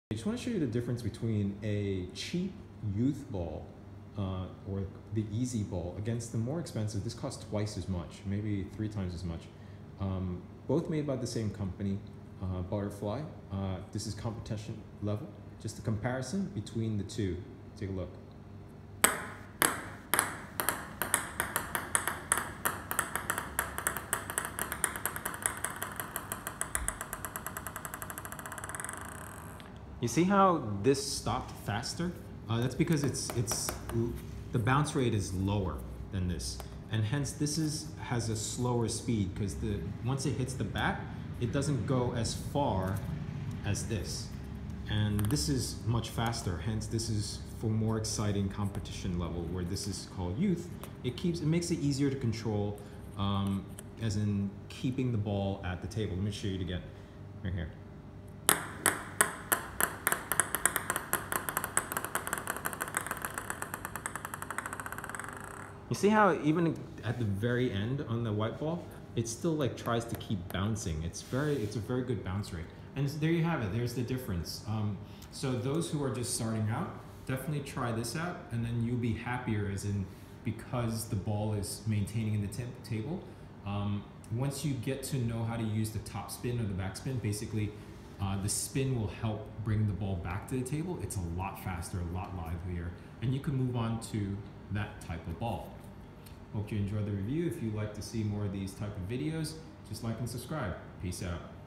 I just want to show you the difference between a cheap youth ball or the easy ball against the more expensive. This costs twice as much, maybe 3 times as much. Both made by the same company, Butterfly. This is competition level. Just a comparison between the two. Take a look. You see how this stopped faster? That's because the bounce rate is lower than this, and hence this has a slower speed because once it hits the bat, it doesn't go as far as this, and this is much faster. Hence, this is for more exciting competition level where this is called youth. It makes it easier to control, as in keeping the ball at the table. Let me show you it again, right here. You see how even at the very end on the white ball, it still like tries to keep bouncing. It's a very good bounce rate. And there you have it, there's the difference. So those who are just starting out, definitely try this out, and then you'll be happier as in because the ball is maintaining in the table. Once you get to know how to use the top spin or the back spin, basically the spin will help bring the ball back to the table. It's a lot faster, a lot livelier, and you can move on to that type of ball. Hope you enjoyed the review. If you'd like to see more of these type of videos, just like and subscribe. Peace out.